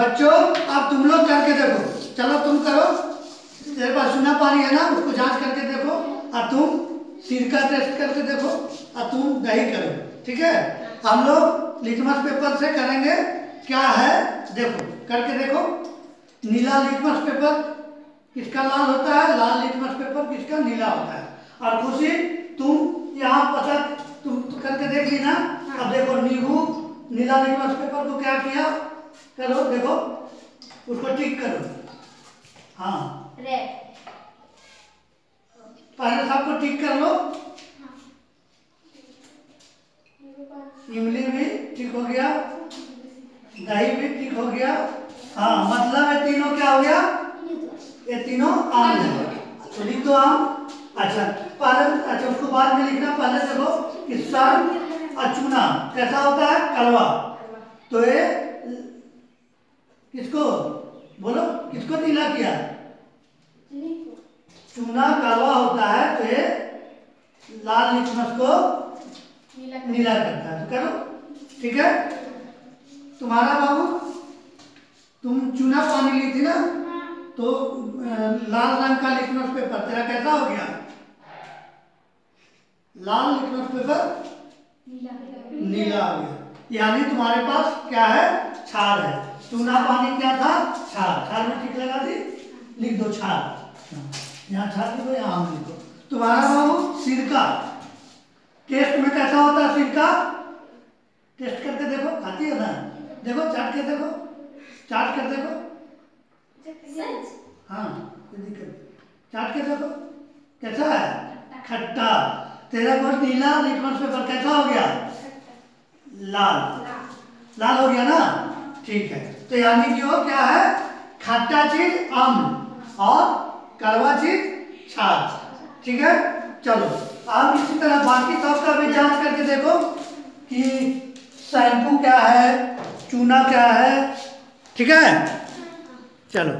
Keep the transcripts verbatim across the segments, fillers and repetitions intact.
बच्चों अब तुम लोग करके देखो, चलो तुम करो। तेरे पास चूना पानी है ना, उसको जांच करके देखो। और तुम सिरका टेस्ट करके देखो। और तुम दही करो, ठीक है। हम लोग लिटमस पेपर से करेंगे। क्या है देखो, करके देखो। नीला लिटमस पेपर किसका लाल होता है, लाल लिटमस पेपर किसका नीला होता है। और खुशी तुम यहाँ पता तुम करके देख ली ना। अब देखो नींबू नीला लिटमस पेपर को क्या किया, करो देखो, उसको टिक करो। हाँ रेड, पहले सबको टिक कर लो। इमली भी ठीक हो गया, दही भी ठीक हो गया। हाँ मतलब ये तीनों क्या हो गया, ये तीनों आम है। तो लिख दो आम। अच्छा पहले, अच्छा उसको बाद में लिखना। पहले देखो कि सन और चूना कैसा होता है, कड़वा। तो ये किसको बोलो, किसको नीला किया, चूना कड़वा होता है तो ये लाल लिटमस को नीला करता है। तो करो, ठीक है। तुम्हारा बाबू, तुम चूना पानी ली थी ना, तो लाल रंग का लिटमस पेपर तेरा कैसा हो गया, लाल लिटमस पेपर नीला हो गया। यानी तुम्हारे पास क्या है, छाल है। चूना पानी क्या था, छाल। छाल में ठीक लगा दी, लिख दो छाल। यहाँ छाल लिखो, यहाँ आम लिखो। तुम्हारा बाबू सिरका, टेस्ट में कैसा होता है सिरका, टेस्ट करके देखो, खाती है ना, देखो चाट के देखो, चाट कर देखो। हाँ चाट के देखो कैसा है, खट्टा। तेरा पास नीला लिटमस पेपर कैसा हो गया, लाल। लाल हो गया ना, ठीक है। तो यानी कि वो क्या है, खट्टा चीज अम्ल और कड़वा चीज छाछ, ठीक है। चलो अब इसी तरह बाकी सब का भी जांच करके देखो कि शैम्पू क्या है, चूना क्या है, ठीक है। चलो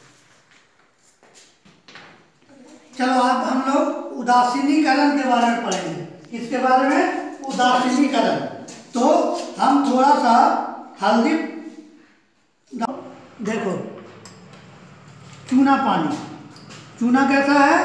चलो अब हम लोग उदासीनीकरण के बारे में पढ़ेंगे। किसके बारे में, उदासीनीकरण। तो हम थोड़ा सा हल्दी देखो, चूना पानी, चूना कैसा है,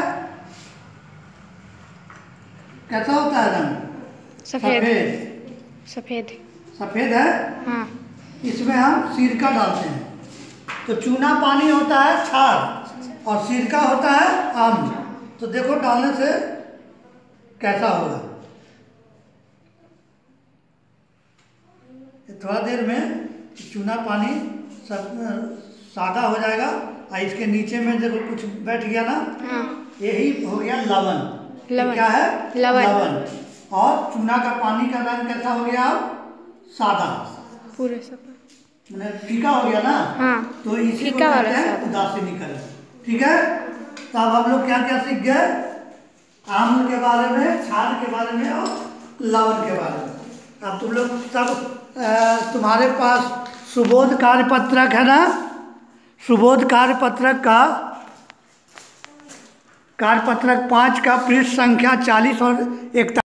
कैसा होता है रंग, सफेद सफेद सफेद सफेद है। हाँ। इसमें हम सिरका डालते हैं। तो चूना पानी होता है छाछ और सिरका होता है अम्ल। तो देखो डालने से कैसा होगा, थोड़ा देर में चूना पानी सब सादा हो जाएगा। और इसके नीचे में देखो कुछ बैठ गया ना, हाँ। यही हो गया लवण। लवण क्या है, लवण। लवण। और चूना का पानी का रंग कैसा हो गया, सादा, पूरे सब मैंने फीका हो गया ना। हाँ। तो इसी को फीका कहते वाला हैं सादा। उदासीनीकरण, ठीक है। तो अब हम लोग क्या क्या सीख गए, आम्ल के बारे में, छाल के बारे में और लवण के बारे में। अब तुम लोग सब आ, तुम्हारे पास सुबोध कार्यपत्रक है ना, सुबोध कार्यपत्रक का कार्यपत्रक पाँच का पृष्ठ संख्या चालीस और इकतालीस